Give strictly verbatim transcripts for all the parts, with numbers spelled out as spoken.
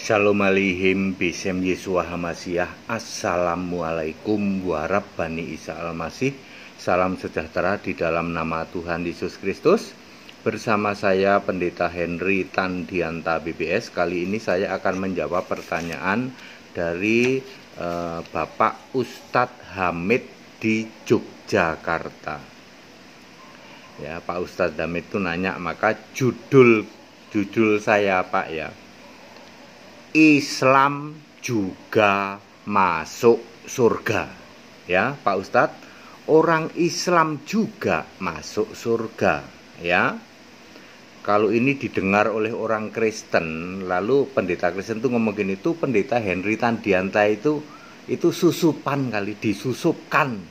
Shalom alaihim bisem Yesua Hamasiah. Assalamualaikum warahmatullahi Isa Al-Masih. Salam sejahtera di dalam nama Tuhan Yesus Kristus. Bersama saya Pendeta Henry Tandianta B B S. Kali ini saya akan menjawab pertanyaan dari eh, Bapak Ustadz Hamid di Yogyakarta. Ya, Pak Ustadz Hamid itu nanya, maka judul judul saya Pak ya, Islam juga masuk surga. Ya, Pak Ustadz, orang Islam juga masuk surga. Ya, kalau ini didengar oleh orang Kristen, lalu pendeta Kristen itu ngomong gini, itu pendeta Henry Tandianta itu itu susupan kali, disusupkan.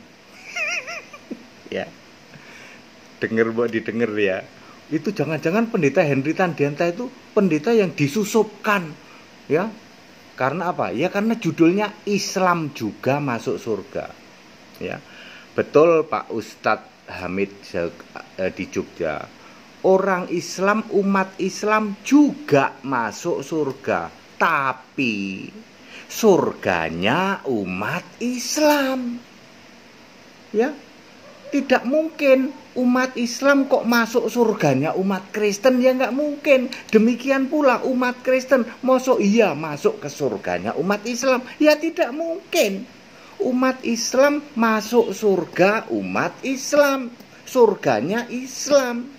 Ya, denger buat didengar ya. Itu jangan-jangan pendeta Henry Tandianta itu pendeta yang disusupkan. Ya, karena apa? Ya karena judulnya Islam juga masuk surga. Ya, betul Pak Ustadz Hamid di Jogja. Orang Islam, umat Islam juga masuk surga, tapi surganya umat Islam. Ya, tidak mungkin umat Islam kok masuk surganya umat Kristen, ya nggak mungkin. Demikian pula umat Kristen, mosok iya masuk ke surganya umat Islam, ya tidak mungkin. Umat Islam masuk surga umat Islam, surganya Islam.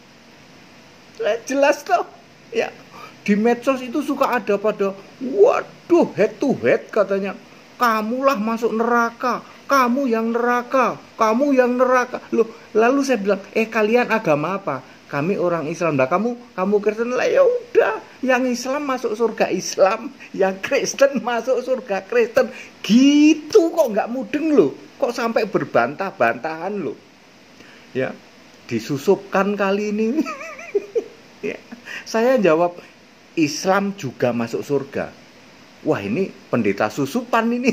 Jelas toh? Ya, di medsos itu suka ada pada, waduh, head to head katanya, kamulah masuk neraka, kamu yang neraka, kamu yang neraka. Loh, lalu saya bilang, eh kalian agama apa? Kami orang Islam. Lah kamu, kamu Kristen. Lah ya udah, yang Islam masuk surga Islam, yang Kristen masuk surga Kristen. Gitu kok nggak mudeng loh. Kok sampai berbantah-bantahan loh. Ya, disusupkan kali ini. Ya, saya jawab, Islam juga masuk surga. Wah, ini pendeta susupan ini.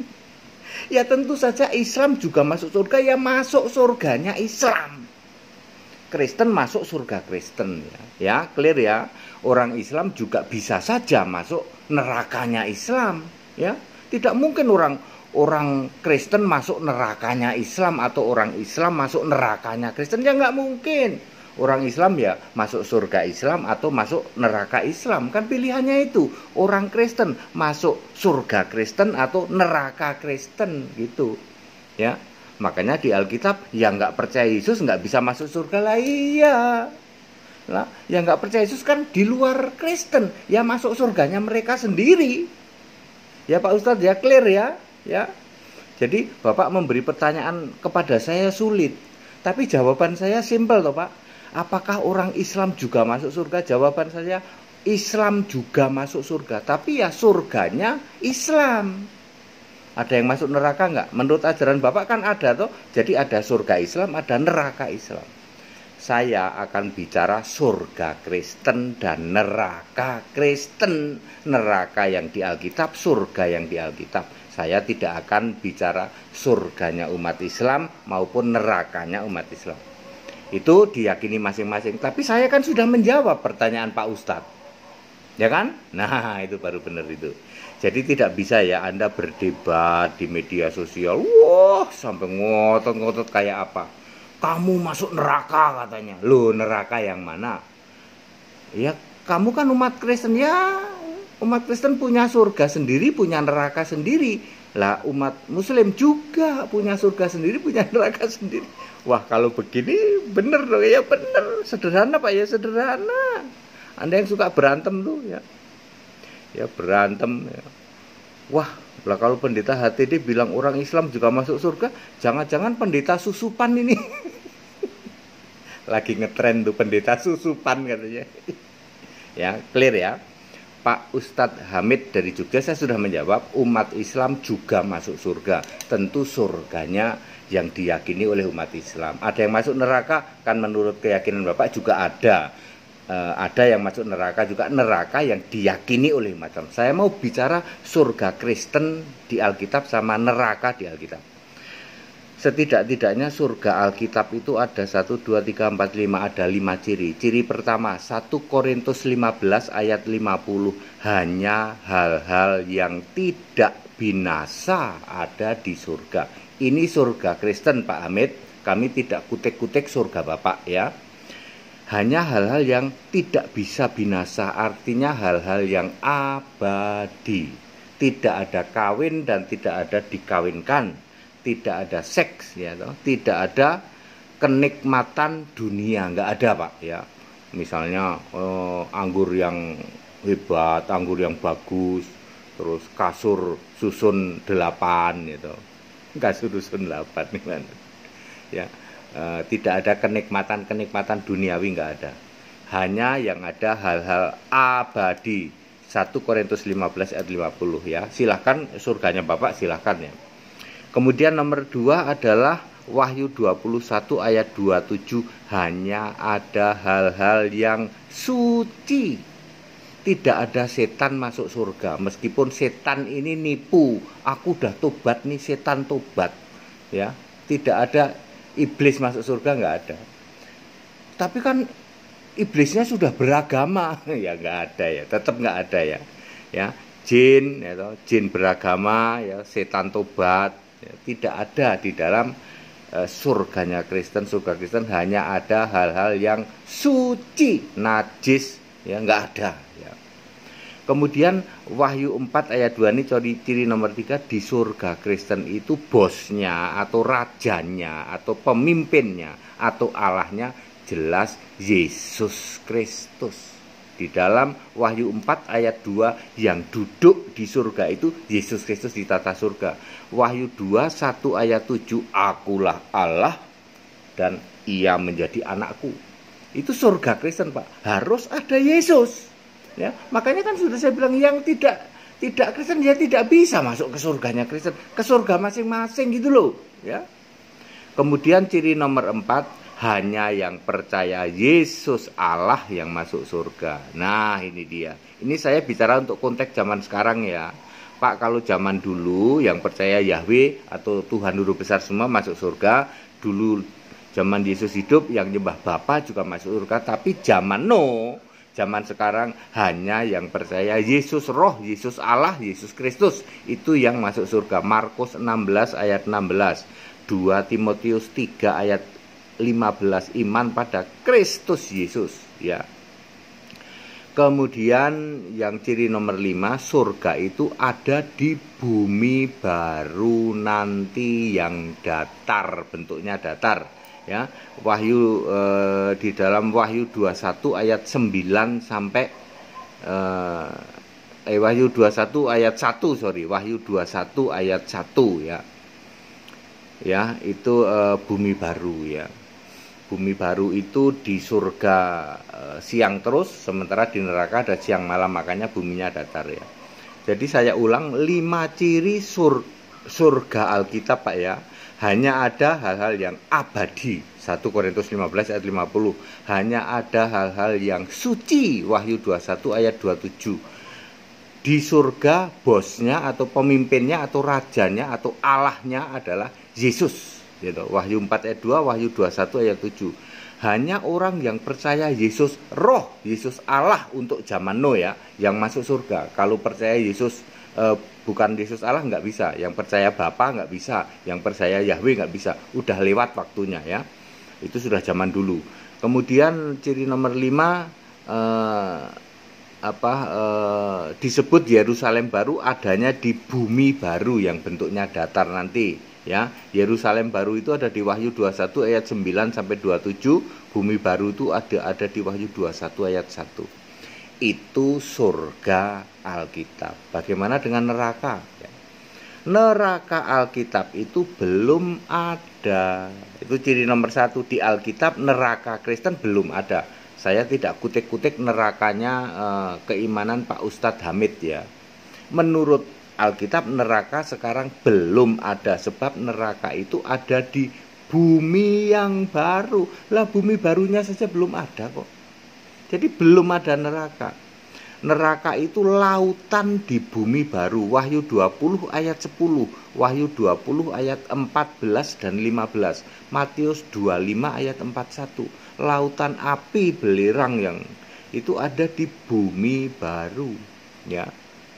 Ya tentu saja Islam juga masuk surga, ya masuk surganya Islam. Kristen masuk surga Kristen ya. Ya, clear ya. Orang Islam juga bisa saja masuk nerakanya Islam, ya. Tidak mungkin orang orang Kristen masuk nerakanya Islam atau orang Islam masuk nerakanya Kristen, ya nggak mungkin. Orang Islam ya masuk surga Islam atau masuk neraka Islam. Kan pilihannya itu. Orang Kristen masuk surga Kristen atau neraka Kristen gitu. Ya, makanya di Alkitab yang nggak percaya Yesus nggak bisa masuk surga lah. Iya. Lah, yang nggak percaya Yesus kan di luar Kristen. Ya masuk surganya mereka sendiri. Ya Pak Ustadz ya, clear ya. Ya. Jadi Bapak memberi pertanyaan kepada saya sulit. Tapi jawaban saya simpel toh Pak. Apakah orang Islam juga masuk surga? Jawaban saya, Islam juga masuk surga. Tapi ya surganya Islam. Ada yang masuk neraka enggak? Menurut ajaran Bapak kan ada toh. Jadi ada surga Islam, ada neraka Islam. Saya akan bicara surga Kristen dan neraka Kristen. Neraka yang di Alkitab, surga yang di Alkitab. Saya tidak akan bicara surganya umat Islam maupun nerakanya umat Islam. Itu diyakini masing-masing. Tapi saya kan sudah menjawab pertanyaan Pak Ustadz, ya kan? Nah, itu baru benar itu. Jadi tidak bisa ya Anda berdebat di media sosial, wah sampai ngotot-ngotot kayak apa, kamu masuk neraka katanya. Loh, neraka yang mana? Ya kamu kan umat Kristen. Ya umat Kristen punya surga sendiri, punya neraka sendiri. Lah umat Muslim juga punya surga sendiri, punya neraka sendiri. Wah, kalau begini bener dong ya, bener. Sederhana Pak ya, sederhana. Anda yang suka berantem tuh ya. Ya berantem ya. Wah, lah kalau pendeta H T D bilang orang Islam juga masuk surga, jangan-jangan pendeta susupan ini. Lagi ngetren tuh pendeta susupan katanya. Ya, clear ya. Pak Ustadz Hamid dari Jogja, saya sudah menjawab, umat Islam juga masuk surga. Tentu surganya yang diyakini oleh umat Islam. Ada yang masuk neraka, kan menurut keyakinan Bapak juga ada. E, ada yang masuk neraka juga, neraka yang diyakini oleh umat Islam. Saya mau bicara surga Kristen di Alkitab sama neraka di Alkitab. Setidak-tidaknya surga Alkitab itu ada satu, dua, tiga, empat, lima, ada lima ciri. Ciri pertama, satu Korintus lima belas ayat lima puluh, hanya hal-hal yang tidak binasa ada di surga. Ini surga Kristen, Pak Hamid. Kami tidak kutik-kutik surga Bapak ya. Hanya hal-hal yang tidak bisa binasa, artinya hal-hal yang abadi. Tidak ada kawin dan tidak ada dikawinkan. Tidak ada seks ya toh, tidak ada kenikmatan dunia, nggak ada Pak ya. Misalnya eh, anggur yang hebat, anggur yang bagus, terus kasur susun delapan gitu, kasur susun delapan gimana ya. Eh, tidak ada kenikmatan kenikmatan duniawi, nggak ada. Hanya yang ada hal-hal abadi. Satu Korintus lima belas ayat lima puluh ya. Silahkan surganya Bapak, silahkan ya. Kemudian nomor dua adalah Wahyu dua puluh satu ayat dua puluh tujuh, hanya ada hal-hal yang suci. Tidak ada setan masuk surga, meskipun setan ini nipu. Aku udah tobat nih, setan tobat ya. Tidak ada iblis masuk surga, nggak ada. Tapi kan iblisnya sudah beragama ya, nggak ada ya, tetap nggak ada ya. Ya, jin ya, jin beragama ya, setan tobat. Ya, tidak ada di dalam uh, surganya Kristen. Surga Kristen hanya ada hal-hal yang suci, najis ya, nggak ada ya. Kemudian Wahyu empat ayat dua ini ciri, ciri nomor tiga, di surga Kristen itu bosnya atau rajanya atau pemimpinnya atau Allahnya jelas Yesus Kristus. Di dalam Wahyu empat ayat dua, yang duduk di surga itu Yesus Kristus di tata surga. Wahyu dua satu ayat tujuh, akulah Allah dan ia menjadi anakku. Itu surga Kristen Pak, harus ada Yesus ya. Makanya kan sudah saya bilang, yang tidak tidak Kristen ya tidak bisa masuk ke surganya Kristen, ke surga masing-masing gitu loh ya. Kemudian ciri nomor empat, hanya yang percaya Yesus Allah yang masuk surga. Nah ini dia. Ini saya bicara untuk konteks zaman sekarang ya Pak. Kalau zaman dulu yang percaya Yahweh atau Tuhan Guru Besar semua masuk surga. Dulu zaman Yesus hidup yang nyembah Bapa juga masuk surga. Tapi zaman no, zaman sekarang hanya yang percaya Yesus Roh, Yesus Allah, Yesus Kristus, itu yang masuk surga. Markus enam belas ayat enam belas, dua Timotius tiga ayat lima belas, iman pada Kristus Yesus ya. Kemudian yang ciri nomor lima, surga itu ada di bumi baru nanti yang datar, bentuknya datar ya. Wahyu eh, di dalam Wahyu dua puluh satu ayat sembilan sampai eh, eh Wahyu dua puluh satu ayat satu, sorry, Wahyu dua puluh satu ayat satu ya. Ya, itu eh, bumi baru ya. Bumi baru itu di surga e, siang terus, sementara di neraka ada siang malam, makanya buminya datar ya. Jadi saya ulang, lima ciri sur, surga Alkitab Pak ya. Hanya ada hal-hal yang abadi, satu Korintus lima belas ayat lima puluh. Hanya ada hal-hal yang suci, Wahyu dua puluh satu ayat dua puluh tujuh. Di surga bosnya atau pemimpinnya atau rajanya atau Allahnya adalah Yesus gitu. Wahyu empat ayat dua, Wahyu dua puluh satu ayat tujuh. Hanya orang yang percaya Yesus Roh, Yesus Allah untuk zaman no ya, yang masuk surga. Kalau percaya Yesus eh, bukan Yesus Allah nggak bisa, yang percaya Bapa nggak bisa, yang percaya Yahweh nggak bisa, udah lewat waktunya ya. Itu sudah zaman dulu. Kemudian ciri nomor lima, eh, apa eh, disebut Yerusalem baru adanya di bumi baru yang bentuknya datar nanti. Ya, Yerusalem baru itu ada di Wahyu dua puluh satu ayat sembilan sampai dua puluh tujuh, bumi baru itu ada ada di Wahyu dua puluh satu ayat satu. Itu surga Alkitab. Bagaimana dengan neraka? Ya. Neraka Alkitab itu belum ada. Itu ciri nomor satu di Alkitab, neraka Kristen belum ada. Saya tidak kutik-kutik nerakanya eh, keimanan Pak Ustadz Hamid ya. Menurut Alkitab neraka sekarang belum ada, sebab neraka itu ada di bumi yang baru. Lah bumi barunya saja belum ada kok. Jadi belum ada neraka. Neraka itu lautan di bumi baru. Wahyu dua puluh ayat sepuluh, Wahyu dua puluh ayat empat belas dan lima belas, Matius dua puluh lima ayat empat puluh satu. Lautan api belerang yang itu ada di bumi baru, ya.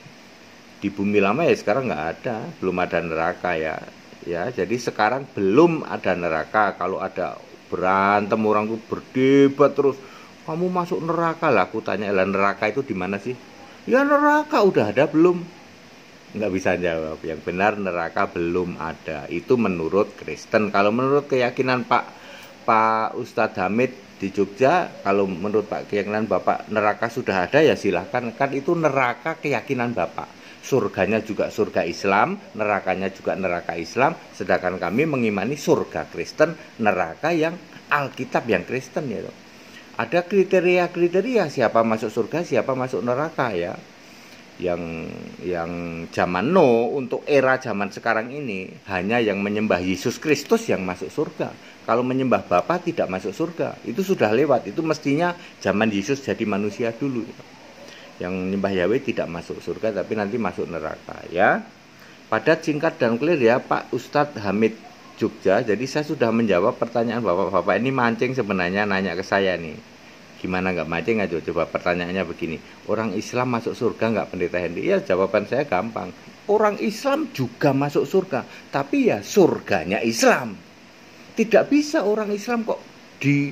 Di bumi lama ya sekarang nggak ada, belum ada neraka ya. Ya, jadi sekarang belum ada neraka. Kalau ada berantem orang tuh berdebat terus, kamu masuk neraka lah. Aku tanya, lah neraka itu di mana sih? Ya neraka udah ada belum? Nggak bisa jawab. Yang benar neraka belum ada. Itu menurut Kristen. Kalau menurut keyakinan Pak Pak Ustadz Hamid di Jogja, kalau menurut Pak keyakinan Bapak neraka sudah ada ya silahkan. Kan itu neraka keyakinan Bapak. Surganya juga surga Islam, nerakanya juga neraka Islam. Sedangkan kami mengimani surga Kristen, neraka yang Alkitab yang Kristen ya. Ada kriteria-kriteria siapa masuk surga, siapa masuk neraka ya. Yang yang zaman no untuk era zaman sekarang ini hanya yang menyembah Yesus Kristus yang masuk surga. Kalau menyembah Bapa tidak masuk surga. Itu sudah lewat. Itu mestinya zaman Yesus jadi manusia dulu. Yang menyembah Yahweh tidak masuk surga tapi nanti masuk neraka ya. Padat, singkat dan clear ya Pak Ustadz Hamid Jogja. Jadi saya sudah menjawab pertanyaan Bapak-bapak. Ini mancing sebenarnya nanya ke saya nih. Gimana nggak mancing aja? Coba pertanyaannya begini. Orang Islam masuk surga nggak Pendeta Hendy? Ya jawaban saya gampang. Orang Islam juga masuk surga. Tapi ya surganya Islam. Tidak bisa orang Islam kok di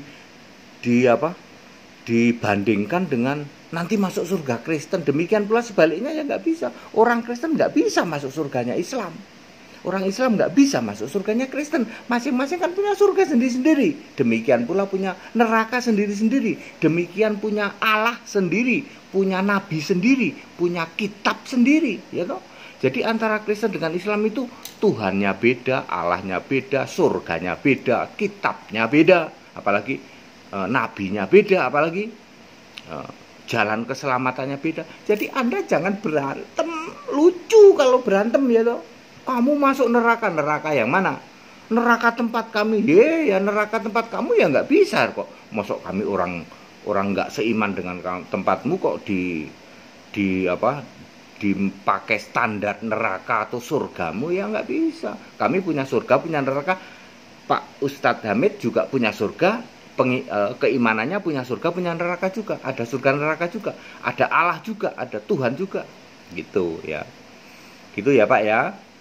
di apa? dibandingkan dengan nanti masuk surga Kristen. Demikian pula sebaliknya ya nggak bisa. Orang Kristen nggak bisa masuk surganya Islam. Orang Islam nggak bisa masuk surganya Kristen. Masing-masing kan punya surga sendiri-sendiri. Demikian pula punya neraka sendiri-sendiri. Demikian punya Allah sendiri, punya nabi sendiri, punya kitab sendiri, ya toh. Jadi antara Kristen dengan Islam itu Tuhannya beda, Allahnya beda, surganya beda, kitabnya beda, apalagi e, nabinya beda, apalagi e, jalan keselamatannya beda. Jadi Anda jangan berantem. Lucu kalau berantem ya toh. Kamu masuk neraka, neraka yang mana? Neraka tempat kami. Ye, ya neraka tempat kamu ya nggak bisa kok. Masuk kami orang orang nggak seiman dengan tempatmu kok di di apa? dipakai standar neraka atau surgamu ya nggak bisa. Kami punya surga, punya neraka. Pak Ustadz Hamid juga punya surga, pengi, e, keimanannya punya surga, punya neraka juga. Ada surga neraka juga, ada Allah juga, ada Tuhan juga, gitu ya. Gitu ya Pak ya.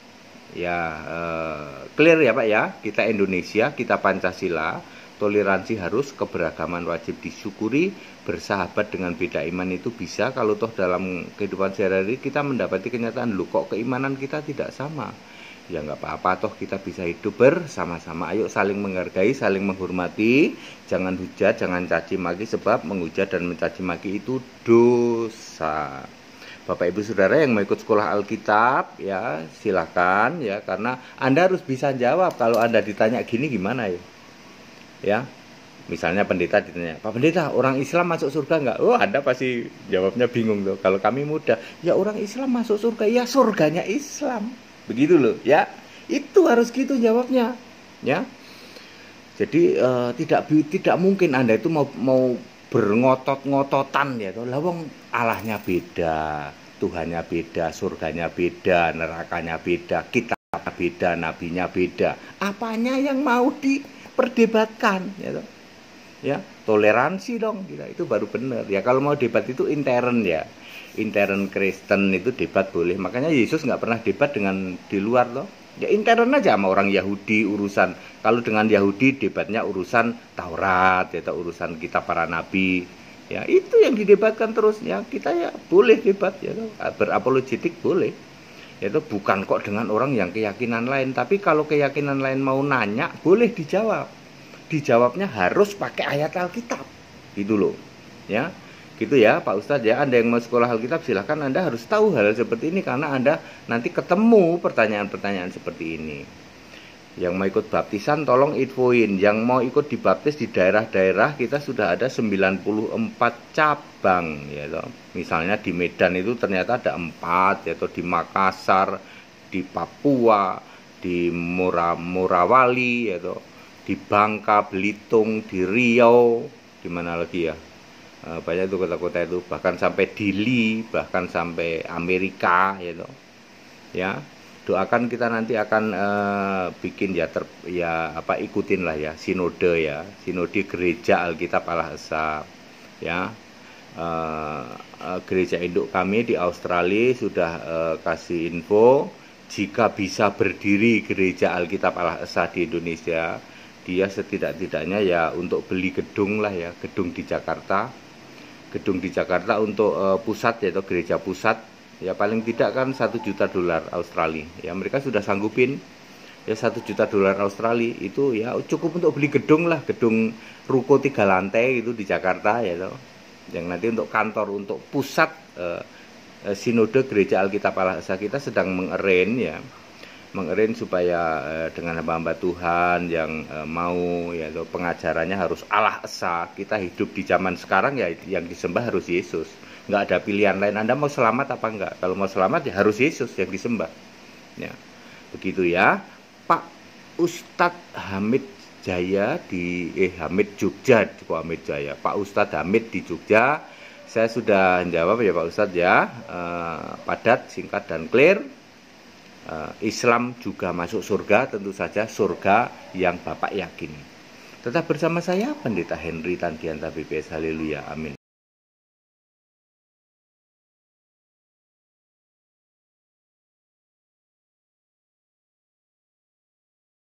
Ya e, clear ya Pak ya. Kita Indonesia, kita Pancasila. Toleransi harus, keberagaman wajib disyukuri, bersahabat dengan beda iman itu bisa. Kalau toh dalam kehidupan sehari-hari kita mendapati kenyataan, lu kok keimanan kita tidak sama, ya nggak apa-apa, toh kita bisa hidup bersama-sama. Ayo saling menghargai, saling menghormati, jangan hujat, jangan caci maki, sebab menghujat dan mencaci maki itu dosa. Bapak Ibu Saudara yang mau ikut sekolah Alkitab ya silakan ya, karena Anda harus bisa jawab. Kalau Anda ditanya gini gimana ya? Ya, misalnya pendeta ditanya, Pak Pendeta, orang Islam masuk surga nggak? Oh, Anda pasti jawabnya bingung tuh. Kalau kami mudah, ya orang Islam masuk surga, ya surganya Islam, begitu loh, ya. Itu harus gitu jawabnya, ya. Jadi eh, tidak tidak mungkin Anda itu mau mau berengotot-ngototan ya, tuh. Lawang Allahnya beda, Tuhannya beda, surganya beda, nerakanya beda, kitabnya beda, nabinya beda. Apanya yang mau di perdebatkan ya, ya toleransi dong kita, itu baru benar ya. Kalau mau debat itu intern ya, intern Kristen itu debat boleh. Makanya Yesus nggak pernah debat dengan di luar loh, ya intern aja sama orang Yahudi urusan. Kalau dengan Yahudi debatnya urusan Taurat ya, urusan kitab para nabi ya, itu yang didebatkan terus ya. Kita ya boleh debat ya, berapologetik boleh. Itu bukan kok dengan orang yang keyakinan lain. Tapi kalau keyakinan lain mau nanya, boleh dijawab. Dijawabnya harus pakai ayat Alkitab, gitu loh ya. Gitu ya Pak Ustadz ya. Anda yang mau sekolah Alkitab silahkan, Anda harus tahu hal seperti ini, karena Anda nanti ketemu pertanyaan-pertanyaan seperti ini. Yang mau ikut baptisan tolong infoin. Yang mau ikut dibaptis di daerah-daerah kita sudah ada sembilan puluh empat cabang ya toh. Misalnya di Medan itu ternyata ada empat, yaitu di Makassar, di Papua, di Mora, Morawali ya toh, di Bangka Belitung, di Riau, di mana lagi ya? Uh, banyak itu kota-kota itu, bahkan sampai Dili, bahkan sampai Amerika, gitu. Ya, doakan kita nanti akan uh, bikin ya, ter, ya apa ikutin lah ya sinode ya, sinode gereja Alkitab Allah Esa, ya. Uh, uh, gereja induk kami di Australia sudah uh, kasih info jika bisa berdiri gereja Alkitab Allah Esa di Indonesia, dia setidak-tidaknya ya untuk beli gedung lah ya, gedung di Jakarta. Gedung di Jakarta untuk uh, pusat, yaitu gereja pusat, ya paling tidak kan satu juta dolar Australia. Ya mereka sudah sanggupin ya satu juta dolar Australia itu ya cukup untuk beli gedung lah, gedung ruko tiga lantai itu di Jakarta ya toh. Yang nanti untuk kantor, untuk pusat uh, uh, sinode gereja Alkitab Allah Esa. Kita sedang mengeren ya, mengeren supaya uh, dengan hamba-hamba Tuhan yang uh, mau ya toh, pengajarannya harus Allah Esa. Kita hidup di zaman sekarang ya yang disembah harus Yesus, nggak ada pilihan lain. Anda mau selamat apa enggak? Kalau mau selamat ya harus Yesus yang disembah ya, begitu ya Pak Ustadz Hamid Jaya di eh Hamid Jogja, kok Hamid Jaya, Pak Ustadz Hamid di Jogja. Saya sudah jawab ya Pak Ustadz ya, uh, padat, singkat dan clear. uh, Islam juga masuk surga, tentu saja surga yang Bapak yakini. Tetap bersama saya Pendeta Henry Tandianta B P S. Haleluya, amin.